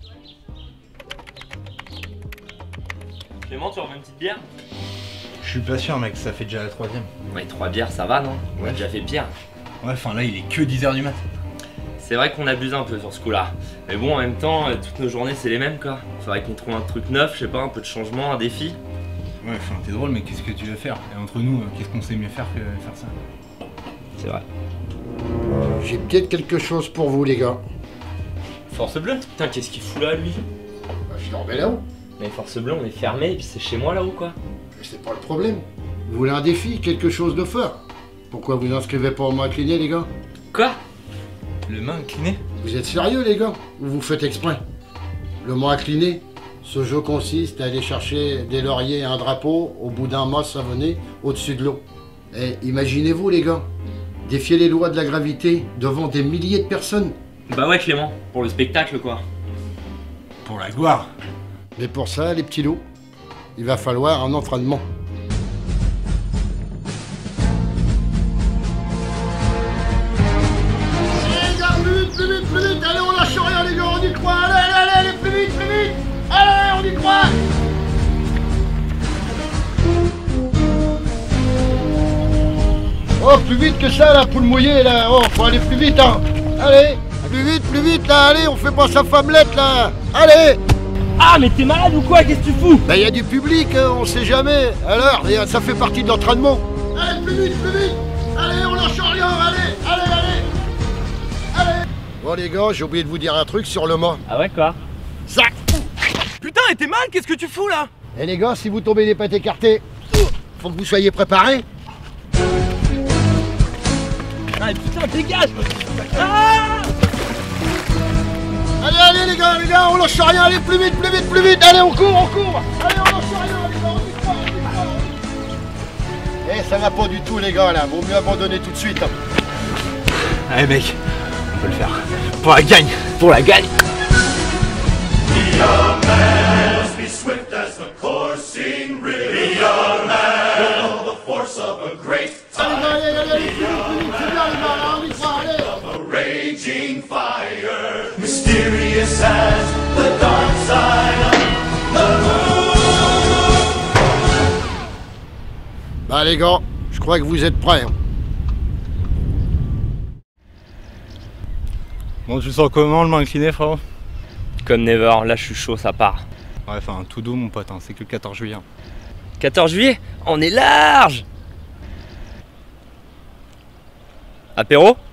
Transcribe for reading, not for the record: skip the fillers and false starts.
Clément, tu remets une petite bière? Je suis pas sûr mec, ça fait déjà la 3e. Ouais, 3 bières ça va non? On a Ouais. déjà fait pire. Ouais, enfin là il est que 10h du mat. C'est vrai qu'on abuse un peu sur ce coup-là. Mais bon, en même temps, toutes nos journées c'est les mêmes quoi. Faudrait qu'on trouve un truc neuf, je sais pas, un peu de changement, un défi. Ouais, enfin t'es drôle mais qu'est-ce que tu veux faire? Et entre nous, qu'est-ce qu'on sait mieux faire que faire ça? C'est vrai. J'ai peut-être quelque chose pour vous, les gars. Force Bleue? Putain, qu'est-ce qu'il fout là lui? Bah, je dormais là-haut. Mais Force Bleue, on est fermé et puis c'est chez moi là-haut quoi. Mais c'est pas le problème. Vous voulez un défi, quelque chose de fort. Pourquoi vous n'inscrivez pas au main incliné, les gars? Quoi? Le main incliné? Vous êtes sérieux, les gars? Ou vous faites exprès? Le main incliné, ce jeu consiste à aller chercher des lauriers et un drapeau au bout d'un mât savonné au-dessus de l'eau. Et imaginez-vous, les gars, défier les lois de la gravité devant des milliers de personnes. Bah ouais Clément, pour le spectacle quoi. Pour la gloire. Mais pour ça, les petits loups, il va falloir un entraînement. Allez les gars, plus vite, allez, on lâche rien les gars, on y croit, allez, plus vite, allez, on y croit. Oh, plus vite que ça, la poule mouillée, là, oh, faut aller plus vite, hein. Allez, plus vite, là, allez, on fait pas sa femmelette, là, allez. Ah mais t'es malade ou quoi? Qu'est-ce que tu fous? Ben, y a du public, hein, on sait jamais. Alors, ça fait partie de l'entraînement. Allez, plus vite. Allez, on lâche rien, allez. Bon, les gars, j'ai oublié de vous dire un truc sur le mât. Ah ouais quoi? Zac. Putain, et t'es mal? Qu'est-ce que tu fous là? Et les gars, si vous tombez les pattes écartées, faut que vous soyez préparés. Ah mais putain, dégage! Ah! Allez, les gars, on lâche rien, allez, plus vite. Allez, on court. Allez, on lâche rien, les gars, on y croit. Eh, ça va pas du tout, les gars, là. Vaut mieux abandonner tout de suite. Hein. Allez mec, on peut le faire. Pour la gagne. Be swift as the coursing river. Be a man. Feel the force of a great Allez, plus vite, c'est bien, les gars, là, on y croit, allez. a raging fire. Mysterious as the dark side of the moon. Bah, les gars, je crois que vous êtes prêts. Hein. Bon, tu sens comment le main incliné frérot? Comme never, là je suis chaud, ça part. Ouais, enfin tout doux mon pote, hein. C'est que le 14 juillet. 14 juillet, on est large! Apéro?